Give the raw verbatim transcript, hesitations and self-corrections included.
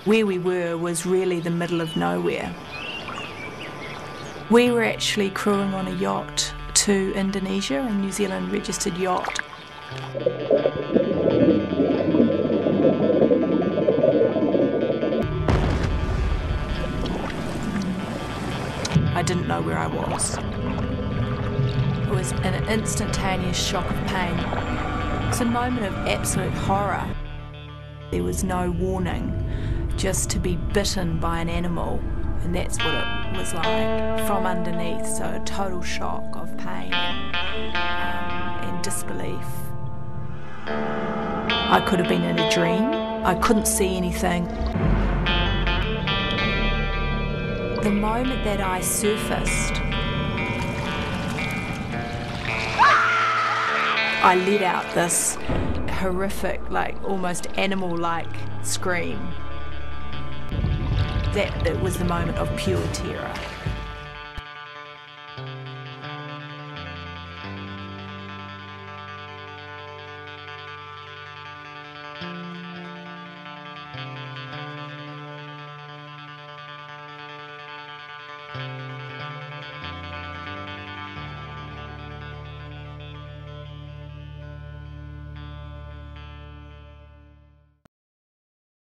Where we were was really the middle of nowhere. We were actually crewing on a yacht to Indonesia, a New Zealand registered yacht. I didn't know where I was. It was an instantaneous shock of pain. It was a moment of absolute horror. There was no warning, just to be bitten by an animal, and that's what it was like from underneath, so a total shock of pain and, um, and disbelief. I could have been in a dream. I couldn't see anything. The moment that I surfaced, I let out this horrific, like almost animal-like scream. That it was the moment of pure terror.